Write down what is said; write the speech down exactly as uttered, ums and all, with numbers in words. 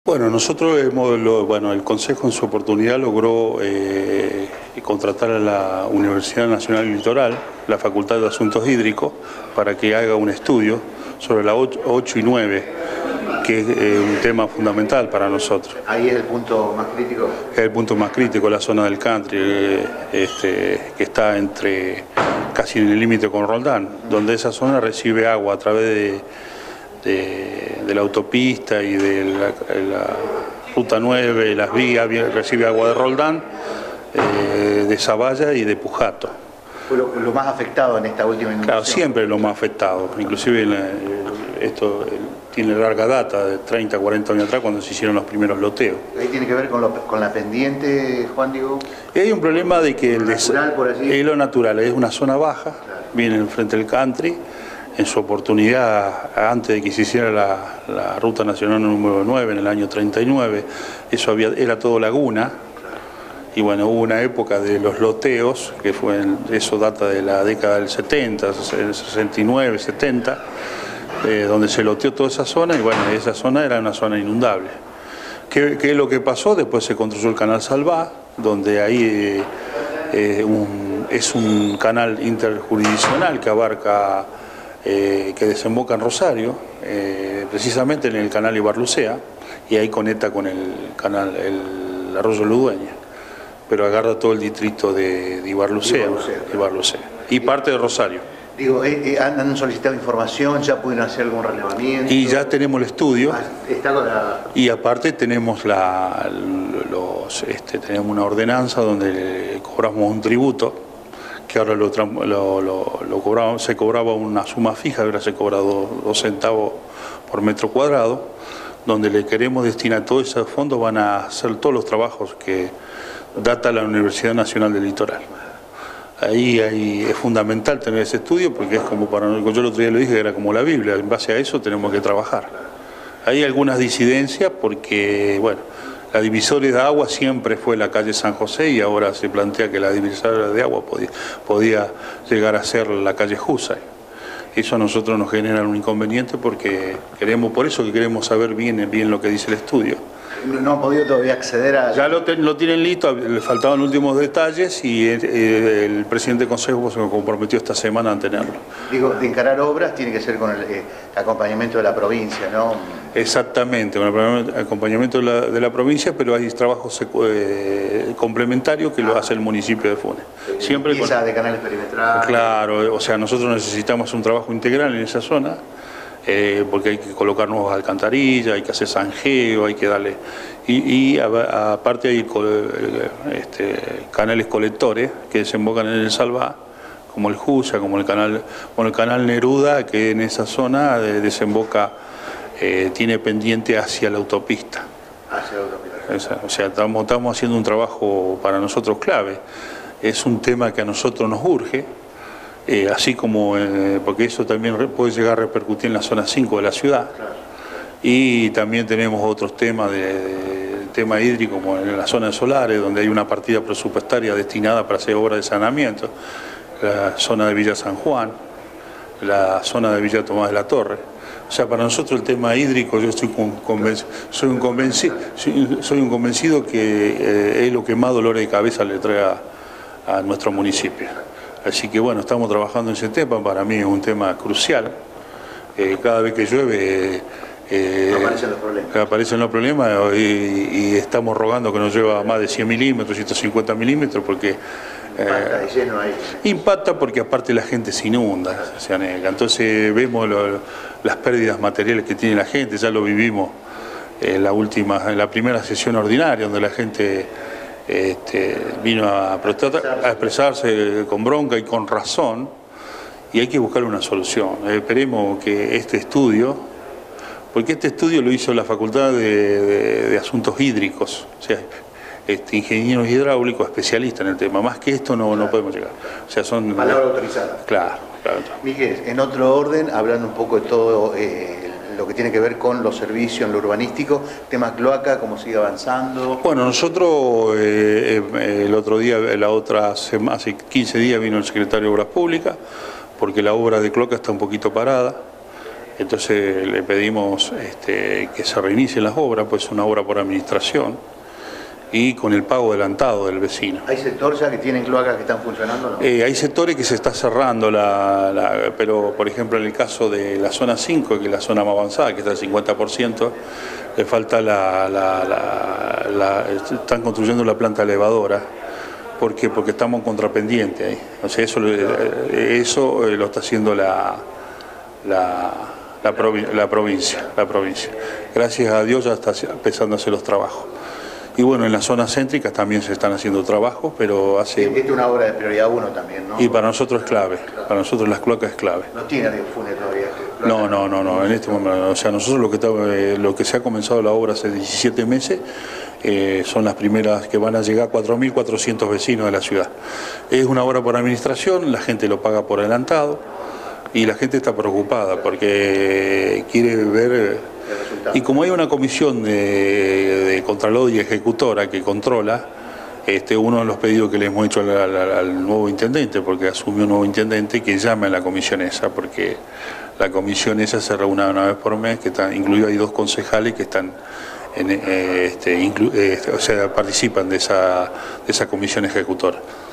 Bueno, nosotros hemos, lo, bueno, el Consejo en su oportunidad logró eh, contratar a la Universidad Nacional del Litoral, la Facultad de Asuntos Hídricos, para que haga un estudio sobre la ocho y nueve, que es eh, un tema fundamental para nosotros. ¿Ahí es el punto más crítico? Es el punto más crítico, la zona del country, eh, este, que está entre casi en el límite con Roldán, donde esa zona recibe agua a través de... De, de la autopista y de la, la ruta nueve, las vías, recibe agua de Roldán, eh, de Zavalla y de Pujato. Fue lo, lo más afectado en esta última inundación. Claro, siempre lo más afectado, inclusive la, esto tiene larga data, de treinta, cuarenta años atrás, cuando se hicieron los primeros loteos. ¿Ahí tiene que ver con, lo, con la pendiente, Juan Diego? Y hay un problema de que... ¿Lo natural por allí? Es lo natural, es una zona baja, claro. Viene enfrente del country. En su oportunidad, antes de que se hiciera la, la Ruta Nacional número nueve, en el año treinta y nueve, eso había, era todo laguna, y bueno, hubo una época de los loteos, que fue, eso data de la década del setenta, el sesenta y nueve, setenta, eh, donde se loteó toda esa zona, y bueno, esa zona era una zona inundable. ¿Qué, qué es lo que pasó? Después se construyó el canal Salvá, donde ahí eh, eh, un, es un canal interjurisdiccional que abarca... Eh, que desemboca en Rosario, eh, precisamente en el canal Ibarlucea, y ahí conecta con el canal el Arroyo Ludueña, pero agarra todo el distrito de, de Ibarlucea, Ibarlucea, claro. Ibarlucea, y parte de Rosario. Digo, eh, eh, ¿han solicitado información? ¿Ya pudieron hacer algún relevamiento? Y ya tenemos el estudio, ah, está con la... y aparte tenemos, la, los, este, tenemos una ordenanza donde cobramos un tributo, que ahora lo, lo, lo, lo cobraba, se cobraba una suma fija, ahora se cobra dos, dos centavos por metro cuadrado, donde le queremos destinar todos esos fondos, van a hacer todos los trabajos que data la Universidad Nacional del Litoral. Ahí, ahí es fundamental tener ese estudio, porque es como para nosotros, yo el otro día lo dije, era como la Biblia, en base a eso tenemos que trabajar. Hay algunas disidencias porque, bueno, la divisoria de agua siempre fue la calle San José y ahora se plantea que la divisoria de agua podía, podía llegar a ser la calle Jusay. Eso a nosotros nos genera un inconveniente porque queremos, por eso que queremos saber bien, bien lo que dice el estudio. No han podido todavía acceder a... Ya lo, ten, lo tienen listo, le faltaban últimos detalles y el, el presidente del Consejo se comprometió esta semana a tenerlo. Digo, de encarar obras tiene que ser con el eh, acompañamiento de la provincia, ¿no? Exactamente, con el acompañamiento de la, de la provincia, pero hay trabajos eh, complementarios que ah. lo hace el municipio de Funes. Siempre con, de canales perimetrales. Claro, o sea, nosotros necesitamos un trabajo integral en esa zona. Eh, porque hay que colocar nuevas alcantarillas, hay que hacer zanjeo, hay que darle... Y, y a, aparte hay este, canales colectores que desembocan en el Salvá, como el Jusa, como el canal, bueno, el canal Neruda, que en esa zona de, desemboca, eh, tiene pendiente hacia la autopista. Hacia la autopista. Esa, o sea, estamos, estamos haciendo un trabajo para nosotros clave. Es un tema que a nosotros nos urge. Eh, así como, eh, porque eso también puede llegar a repercutir en la zona cinco de la ciudad. Claro. Y también tenemos otros temas, de, de tema hídrico, como en la zona de Solares, donde hay una partida presupuestaria destinada para hacer obras de saneamiento, la zona de Villa San Juan, la zona de Villa Tomás de la Torre. O sea, para nosotros el tema hídrico, yo estoy convencido, soy un convencido, soy, soy un convencido que eh, es lo que más dolores de cabeza le trae a, a nuestro municipio. Así que bueno, estamos trabajando en ese tema, para mí es un tema crucial. Eh, cada vez que llueve eh, aparecen los problemas, aparecen los problemas y, y estamos rogando que nos lleva más de cien milímetros, ciento cincuenta milímetros, porque impacta de lleno ahí. Impacta porque aparte la gente se inunda, se anega. Entonces vemos lo, las pérdidas materiales que tiene la gente, ya lo vivimos en la última, en la primera sesión ordinaria, donde la gente Este, vino a, a expresarse con bronca y con razón, y hay que buscar una solución. Esperemos que este estudio, porque este estudio lo hizo la Facultad de, de, de Asuntos Hídricos, o sea, este, ingenieros hidráulicos, especialistas en el tema, más que esto no, claro. no podemos llegar. O sea, son palabra autorizada. Claro, claro. Miguel, en otro orden, hablando un poco de todo eh, lo que tiene que ver con los servicios en lo urbanístico, tema cloaca, cómo sigue avanzando. Bueno, nosotros eh, eh, el otro día, la otra semana, hace quince días vino el secretario de Obras Públicas, porque la obra de cloaca está un poquito parada. Entonces le pedimos este, que se reinicien las obras, pues es una obra por administración y con el pago adelantado del vecino. ¿Hay sectores ya que tienen cloacas que están funcionando? ¿No? Eh, hay sectores que se está cerrando, la, la, pero por ejemplo en el caso de la zona cinco, que es la zona más avanzada, que está al cincuenta por ciento, le falta la, la, la, la... están construyendo la planta elevadora. ¿Por qué? Porque estamos en contrapendiente ahí. O sea, eso, eso lo está haciendo la... la La, provi la provincia, la provincia. Gracias a Dios ya está empezando a hacer los trabajos. Y bueno, en las zonas céntricas también se están haciendo trabajos, pero hace... Esta es una obra de prioridad uno también, ¿no? Y para nosotros es clave, para nosotros las cloacas es clave. ¿No tiene difusión todavía? No, no, no, no, en este momento, o sea, nosotros lo que, eh, lo que se ha comenzado la obra hace diecisiete meses, eh, son las primeras que van a llegar cuatro mil cuatrocientos vecinos de la ciudad. Es una obra por administración, la gente lo paga por adelantado, y la gente está preocupada porque quiere ver, y como hay una comisión de, de Contralor y Ejecutora que controla, este, uno de los pedidos que le hemos hecho al, al, al nuevo intendente, porque asumió un nuevo intendente, que llame a la comisión esa, porque la comisión esa se reúne una vez por mes, que está incluido, hay dos concejales que están en, eh, este, inclu, eh, o sea, participan de esa, de esa comisión ejecutora.